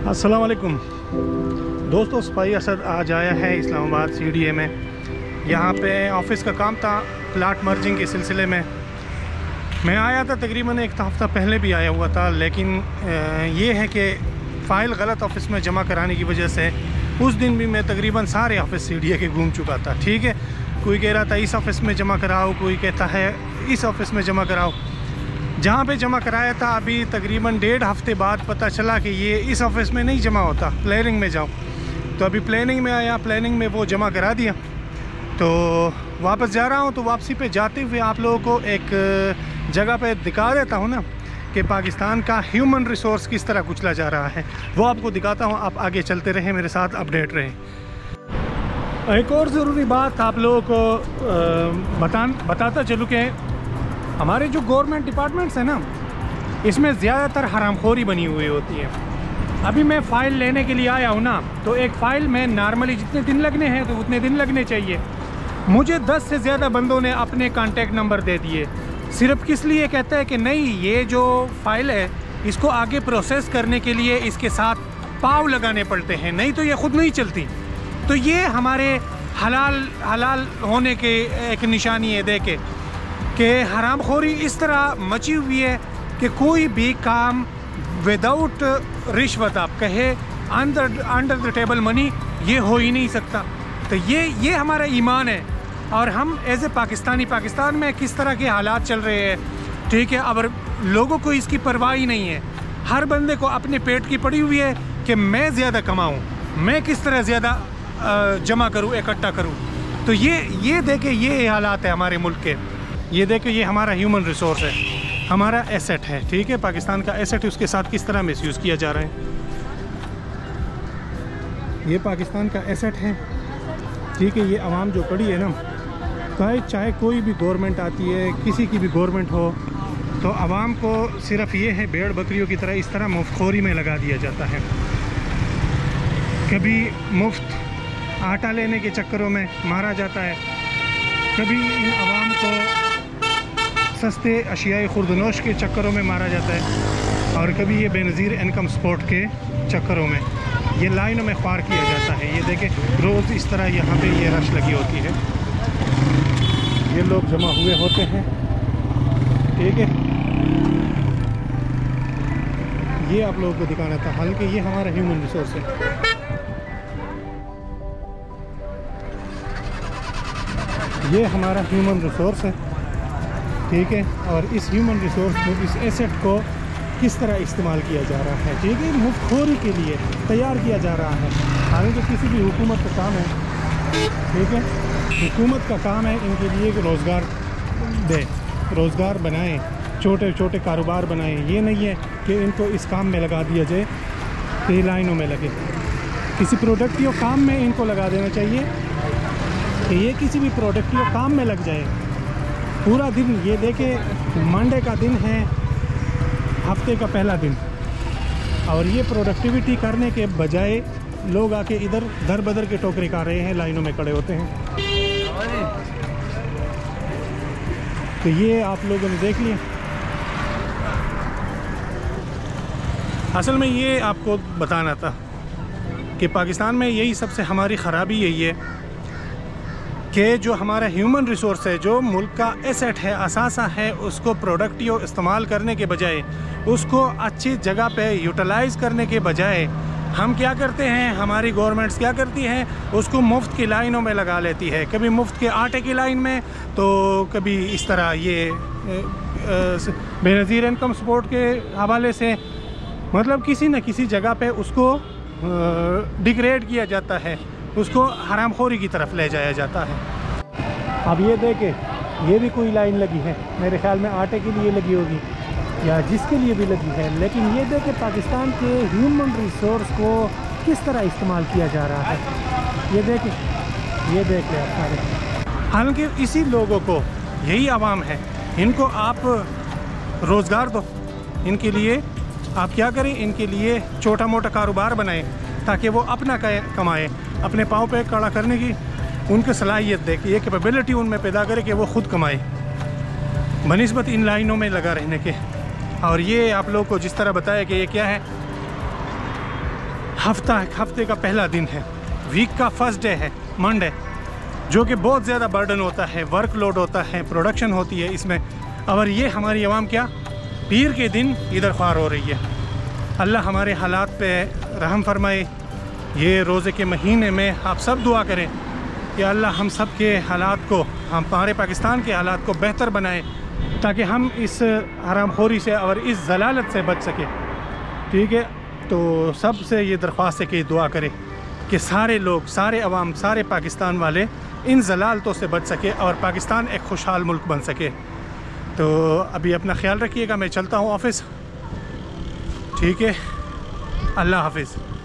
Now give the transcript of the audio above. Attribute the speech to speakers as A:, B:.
A: अस्सलाम वालेकुम दोस्तों, स्पाई असद आज आया है इस्लामाबाद CDA में। यहाँ पे ऑफिस का काम था प्लाट मर्जिंग के सिलसिले में। मैं आया था तकरीबन एक हफ़्ता पहले भी आया हुआ था, लेकिन ये है कि फ़ाइल गलत ऑफिस में जमा कराने की वजह से उस दिन भी मैं तकरीबन सारे ऑफिस CDA के घूम चुका था। ठीक है, कोई कह रहा था इस ऑफिस में जमा कराओ, कोई कहता है इस ऑफिस में जमा कराओ। जहाँ पे जमा कराया था अभी तकरीबन 1.5 हफ्ते बाद पता चला कि ये इस ऑफिस में नहीं जमा होता, प्लानिंग में जाओ। तो अभी प्लानिंग में आया, प्लानिंग में वो जमा करा दिया, तो वापस जा रहा हूँ। तो वापसी पे जाते हुए आप लोगों को एक जगह पे दिखा देता हूँ ना कि पाकिस्तान का ह्यूमन रिसोर्स किस तरह कुचला जा रहा है, वो आपको दिखाता हूँ। आप आगे चलते रहें, मेरे साथ अपडेट रहें। एक और ज़रूरी बात आप लोगों को बताता चलूँ कि हमारे जो गवर्नमेंट डिपार्टमेंट्स हैं ना, इसमें ज़्यादातर हरामखोरी बनी हुई होती है। अभी मैं फ़ाइल लेने के लिए आया हूँ ना, तो एक फ़ाइल में नॉर्मली जितने दिन लगने हैं तो उतने दिन लगने चाहिए। मुझे 10 से ज़्यादा बंदों ने अपने कांटेक्ट नंबर दे दिए, सिर्फ किस लिए? कहते हैं कि नहीं, ये जो फ़ाइल है इसको आगे प्रोसेस करने के लिए इसके साथ पाव लगाने पड़ते हैं, नहीं तो ये ख़ुद नहीं चलती। तो ये हमारे हलाल होने के एक निशानी है। देखे कि हरामखोरी इस तरह मची हुई है कि कोई भी काम विदाउट रिश्वत, आप कहे अंडर द टेबल मनी, ये हो ही नहीं सकता। तो ये हमारा ईमान है। और हम एज ए पाकिस्तान में किस तरह के हालात चल रहे हैं, ठीक है। अब लोगों को इसकी परवाह ही नहीं है। हर बंदे को अपने पेट की पड़ी हुई है कि मैं ज़्यादा कमाऊँ, मैं किस तरह ज़्यादा जमा करूँ, इकट्ठा करूँ। तो ये देखे, ये हालात है हमारे मुल्क के। ये देखो, ये हमारा ह्यूमन रिसोर्स है, हमारा एसेट है, ठीक है। पाकिस्तान का एसेट है, उसके साथ किस तरह मिसयूज़ किया जा रहा है। ये पाकिस्तान का एसेट है, ठीक है। ये आवाम जो पड़ी है ना, चाहे कोई भी गवर्नमेंट आती है, किसी की भी गवर्नमेंट हो, तो आवाम को सिर्फ ये है भेड़ बकरियों की तरह इस तरह मुफ्तखोरी में लगा दिया जाता है। कभी मुफ्त आटा लेने के चक्करों में मारा जाता है, कभी इन आवाम को सस्ते अशियाई खुर्दनोश के चक्करों में मारा जाता है, और कभी ये बेनज़ीर इनकम सपोर्ट के चक्करों में ये लाइनों में ख्वार किया जाता है। ये देखें, रोज़ इस तरह यहाँ पे ये रश लगी होती है, ये लोग जमा हुए होते हैं, ठीक है। ये आप लोगों को दिखाना था, हालांकि ये हमारा ह्यूमन रिसोर्स है। ये हमारा ह्यूमन रिसोर्स है, ठीक है। और इस ह्यूमन रिसोर्स को, इस एसेट को किस तरह इस्तेमाल किया जा रहा है, ठीक है। मुफ्तखोरी के लिए तैयार किया जा रहा है। हालांकि किसी भी हुकूमत का काम है, ठीक है, हुकूमत का काम है इनके लिए कि रोज़गार दे, रोज़गार बनाएं, छोटे छोटे कारोबार बनाएं। ये नहीं है कि इनको इस काम में लगा दिया जाए कि ये लाइनों में लगे। किसी प्रोडक्टिव काम में इनको लगा देना चाहिए कि ये किसी भी प्रोडक्टिव काम में लग जाए पूरा दिन। ये देखे, मंडे का दिन है, हफ्ते का पहला दिन, और ये प्रोडक्टिविटी करने के बजाय लोग आके इधर दर बदर के टोकरे खा रहे हैं, लाइनों में खड़े होते हैं। तो ये आप लोगों ने देख लिया। असल में ये आपको बताना था कि पाकिस्तान में यही सबसे हमारी ख़राबी यही है कि जो हमारा ह्यूमन रिसोर्स है, जो मुल्क का एसेट है, असासा है, उसको प्रोडक्टिव इस्तेमाल करने के बजाय, उसको अच्छी जगह पे यूटिलाइज़ करने के बजाय हम क्या करते हैं, हमारी गवर्नमेंट्स क्या करती हैं, उसको मुफ्त की लाइनों में लगा लेती है। कभी मुफ्त के आटे की लाइन में, तो कभी इस तरह ये बेनज़ीर इनकम सपोर्ट के हवाले से, मतलब किसी न किसी जगह पे उसको डिग्रेड किया जाता है, उसको हरामखोरी की तरफ ले जाया जाता है। अब ये देखे, ये भी कोई लाइन लगी है, मेरे ख्याल में आटे के लिए लगी होगी या जिसके लिए भी लगी है। लेकिन ये देखे पाकिस्तान के ह्यूमन रिसोर्स को किस तरह इस्तेमाल किया जा रहा है। ये देखे, ये देख ले आप सारे। हालांकि इसी लोगों को, यही आवाम है, इनको आप रोज़गार दो, इनके लिए आप क्या करें, इनके लिए छोटा मोटा कारोबार बनाएं ताकि वो अपना कमाएं, अपने पाँव पे खड़ा करने की उनको सलाहियत दे, कि ये कैपेबिलिटी उनमें पैदा करे कि वो ख़ुद कमाए बनिस्बत इन लाइनों में लगा रहने के। और ये आप लोग को जिस तरह बताया कि ये क्या है, हफ्ते का पहला दिन है, वीक का फर्स्ट डे है मंडे, जो कि बहुत ज़्यादा बर्डन होता है, वर्कलोड होता है, प्रोडक्शन होती है इसमें। और ये हमारी आवाम क्या पीर के दिन इधर ख्वार हो रही है। अल्लाह हमारे हालात पे रहम फरमाए। ये रोज़े के महीने में आप सब दुआ करें कि अल्लाह हम सब के हालात को, हमारे पाकिस्तान के हालात को बेहतर बनाए, ताकि हम इस हरामखोरी से और इस जलालत से बच सके। ठीक है, तो सबसे ये दरख्वास्त है कि दुआ करें कि सारे लोग, सारे अवाम, सारे पाकिस्तान वाले इन जलालतों से बच सके और पाकिस्तान एक खुशहाल मुल्क बन सके। तो अभी अपना ख्याल रखिएगा, मैं चलता हूँ ऑफ़िस। ठीक है, अल्लाह हाफिज़।